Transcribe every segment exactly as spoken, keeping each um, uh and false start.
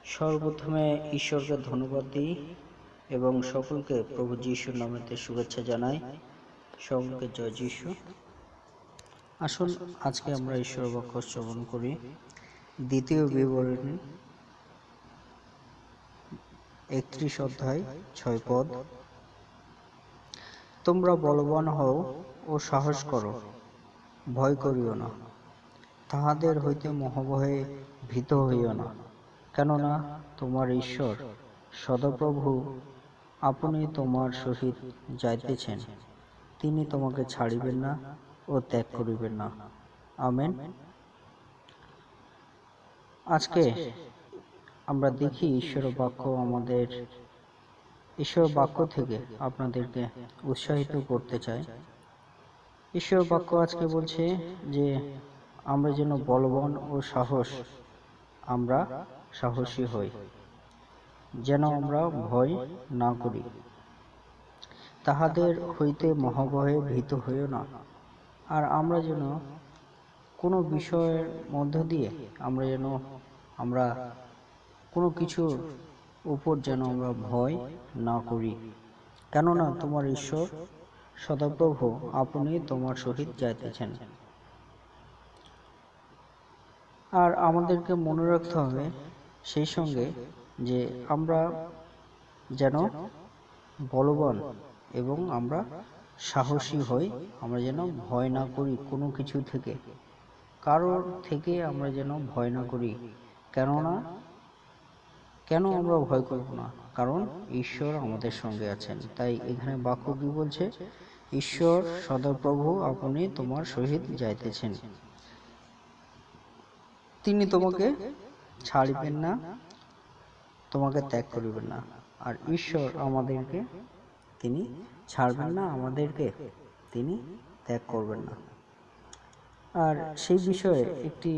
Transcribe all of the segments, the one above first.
সর্বপ্রথমে ঈশ্বরকে ধন্যবাদ দিই এবং সকলকে প্রভু যিশুর নামেতে শুভেচ্ছা জানাই। সকলকে জয় যিশু। আসুন আজকে আমরা ঈশ্বর বাক্য শ্রবণ করি। দ্বিতীয় বিবরণী একত্রিশ অধ্যায় ছয় পদ। তোমরা বলবান হও ও সাহস করো, ভয় করিও না, তাহাদের হইতে মহাভয়ে ভীত হইও না, কেননা তোমার ঈশ্বর সদাপ্রভু আপনি তোমার সহিত যাইতেছেন, তিনি তোমাকে ছাড়িবেন না ও ত্যাগ করিবেন না। আমেন। আজকে আমরা দেখি ঈশ্বর বাক্য আমাদের ঈশ্বর বাক্য থেকে আপনাদেরকে উৎসাহিত করতে চাই। ঈশ্বর বাক্য আজকে বলছে যে আমরা যেন বলবান ও সাহস আমরা সাহসী হই, যেন আমরা ভয় না করি, তাহাদের হইতে মহাভয়ে ভীত হইও না। আর আমরা যেন কোনো বিষয়ের মধ্য দিয়ে আমরা যেন আমরা কোনো কিছুর উপর যেন আমরা ভয় না করি, কেননা তোমার ঈশ্বর সদাপ্রভু আপনি তোমার সহিত যাইতেছেন। আর আমাদেরকে মনে রাখতে হবে সেই সঙ্গে যে আমরা যেন বলবান এবং আমরা সাহসী হই, আমরা যেন ভয় না করি কোনো কিছু থেকে, কারোর থেকে আমরা যেন ভয় না করি। কেননা কেন আমরা ভয় করব না? কারণ ঈশ্বর আমাদের সঙ্গে আছেন। তাই এখানে বাক্য কি বলছে? ঈশ্বর সদাপ্রভু আপনি তোমার সহিত যাইতেছেন, তিনি তোমাকে ছাড়িবেন না, তোমাকে ত্যাগ করিবেন না। আর ঈশ্বর আমাদেরকে তিনি ছাড়বেন না, আমাদেরকে তিনি ত্যাগ করবেন না। আর সেই বিষয়ে একটি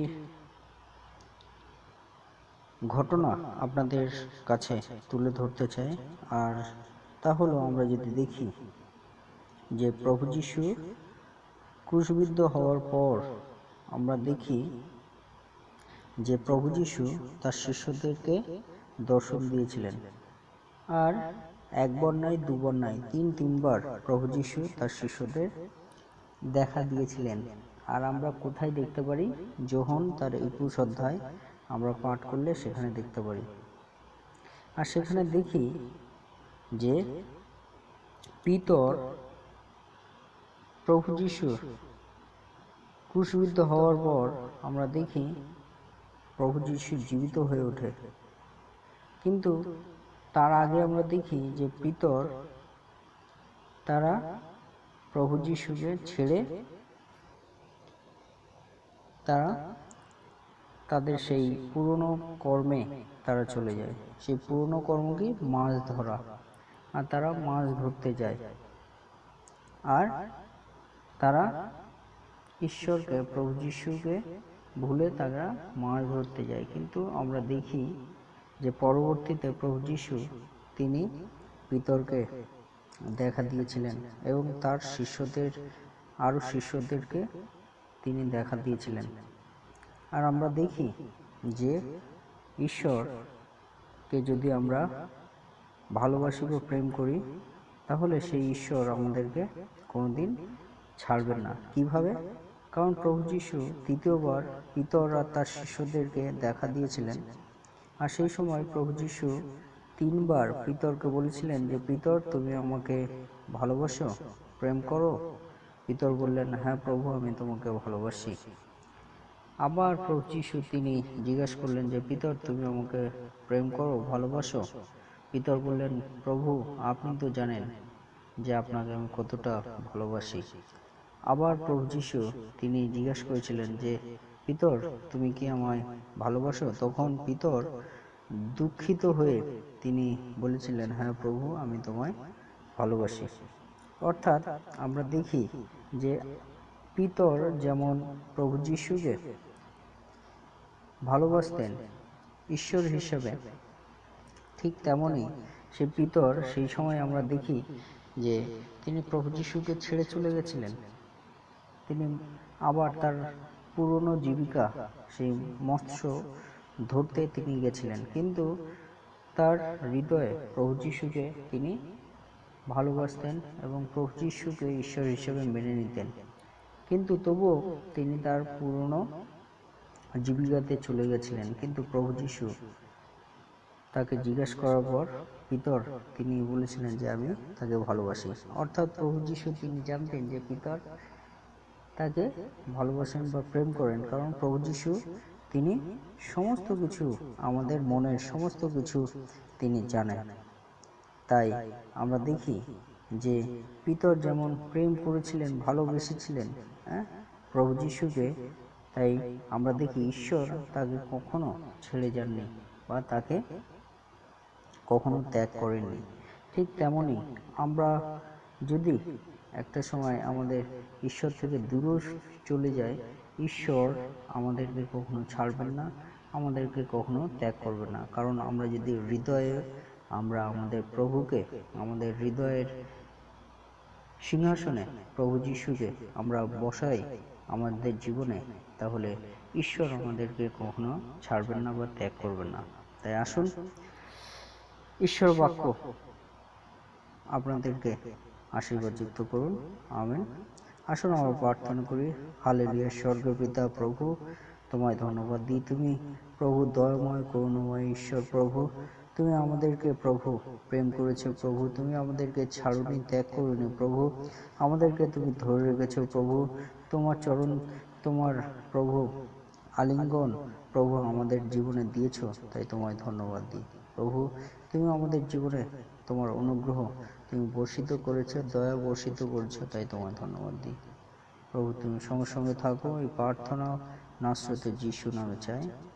ঘটনা আপনাদের কাছে তুলে ধরতে চাই। আর তা হলো, আমরা যদি দেখি যে প্রভু যীশু ক্রুশবিদ্ধ হওয়ার পর আমরা দেখি যে প্রভু যীশু তার শিষ্যদেরকে দর্শন দিয়েছিলেন। আর একবার নয়, দুবার নয়, তিন তিনবার প্রভু যীশু তার শিষ্যদের দেখা দিয়েছিলেন। আর আমরা কোথায় দেখতে পারি? যোহন তার একুশ অধ্যায় আমরা পাঠ করলে সেখানে দেখতে পারি। আর সেখানে দেখি যে পিতর প্রভু যীশু ক্রুশবিদ্ধ হওয়ার পর আমরা দেখি প্রভু যীশু জীবিত হয়ে ওঠে। কিন্তু তার আগে আমরা দেখি যে পিতর তারা প্রভু যীশুকে ছেড়ে তারা তাদের সেই পুরনো কর্মে তারা চলে যায়। সেই পুরনো কর্ম কি? মাছ ধরা। আর তারা মাছ ধরতে যায়, আর তারা ঈশ্বরকে, প্রভু যীশুকে ভুলে তারা মাছ ধরতে যায়। কিন্তু আমরা দেখি যে পরবর্তীতে প্রভু যীশু তিনি পিতরকে দেখা দিয়েছিলেন এবং তার শিষ্যদের আরো শিষ্যদেরকে তিনি দেখা দিয়েছিলেন। আর আমরা দেখি যে ঈশ্বরকে যদি আমরা ভালোবাসি বা প্রেম করি, তাহলে সেই ঈশ্বর আমাদেরকে কোনোদিন ছাড়বেন না। কিভাবে? কারণ প্রভু যীশু তৃতীয়বার পিতর আর তার শিষ্যদেরকে দেখা দিয়েছিলেন। আর সেই সময় প্রভু যীশু তিনবার পিতরকে বলেছিলেন যে পিতর, তুমি আমাকে ভালোবাসো, প্রেম করো? পিতর বললেন, হ্যাঁ প্রভু, আমি তোমাকে ভালোবাসি। আবার প্রভু যীশু তিনি জিজ্ঞাসা করলেন যে পিতর, তুমি আমাকে প্রেম করো, ভালোবাসো? পিতর বললেন, প্রভু আপনি তো জানেন যে আপনাকে আমি কতটা ভালোবাসি। আবার প্রভু যীশু তিনি জিজ্ঞাসা করেছিলেন যে পিতর, তুমি কি আমায় ভালোবাসো? তখন পিতর দুঃখিত হয়ে তিনি বলেছিলেন, হ্যাঁ প্রভু, আমি তোমায় ভালোবাসি। অর্থাৎ আমরা দেখি যে পিতর যেমন প্রভু যীশুকে ভালোবাসতেন ঈশ্বর হিসেবে, ঠিক তেমনি সে পিতর সেই সময় আমরা দেখি যে তিনি প্রভু যীশুকে ছেড়ে চলে গেছিলেন। তিনি আবার তার পুরনো জীবিকা, সেই মৎস্য ধরতে তিনি গেছিলেন, কিন্তু তার হৃদয়ে প্রভু যিশুকে তিনি ভালোবাসতেন এবং প্রভু যিশুকে ঈশ্বর হিসেবে মেনে নিতেন। কিন্তু তবুও তিনি তার পুরনো জীবিকাতে চলে গেছিলেন। কিন্তু প্রভু যিশু তাকে জিজ্ঞাসা করার পর পিতর তিনি বলেছিলেন যে আমি তাকে ভালোবাসি। অর্থাৎ প্রভু যিশু তিনি জানতেন যে পিতর তাকে ভালোবাসেন বা প্রেম করেন, কারণ প্রভু যিশু তিনি সমস্ত কিছু, আমাদের মনের সমস্ত কিছু তিনি জানেন। তাই আমরা দেখি যে পিতর যেমন প্রেম করেছিলেন, ভালোবেসেছিলেন হ্যাঁ প্রভু যিশুকে, তাই আমরা দেখি ঈশ্বর তাকে কখনো ছেড়ে যাননি বা তাকে কখনো ত্যাগ করেননি। ঠিক তেমনি আমরা যদি একটা সময় আমাদের ঈশ্বর থেকে দূরে চলে যায়, ঈশ্বর আমাদেরকে কখনো ছাড়বেন না, আমাদেরকে কখনো ত্যাগ করবে না। কারণ আমরা যদি হৃদয়ে আমরা আমাদের প্রভুকে, আমাদের হৃদয়ের সিংহাসনে প্রভু যিশুকে আমরা বসাই আমাদের জীবনে, তাহলে ঈশ্বর আমাদেরকে কখনো ছাড়বেন না বা ত্যাগ করবেন না। তাই আসুন ঈশ্বর বাক্য আপনাদেরকে আশীর্বাদযুক্ত করুন। আমেন। আসুন আমরা প্রার্থনা করি। হালেলুয়া। স্বর্গের পিতা প্রভু, তোমায় ধন্যবাদ দিই। তুমি প্রভু দয়াময়, করুণাময় ঈশ্বর প্রভু। তুমি আমাদেরকে প্রভু প্রেম করেছো প্রভু, তুমি আমাদেরকে ছাড়ুনি, ত্যাগ করুনি প্রভু, আমাদেরকে তুমি ধরে রেখেছো প্রভু। তোমার চরণ, তোমার প্রভু আলিঙ্গন প্রভু আমাদের জীবনে দিয়েছো, তাই তোমায় ধন্যবাদ দিই প্রভু। তুমি আমাদের জীবনে তোমার অনুগ্রহ তুমি বর্ষিত করেছো, দয়া বর্ষিত করেছো, তাই তোমায় ধন্যবাদ দিই প্রভু। তুমি সঙ্গে সঙ্গে থাকো। এই প্রার্থনা নাসরতে যিশু নামে চাই,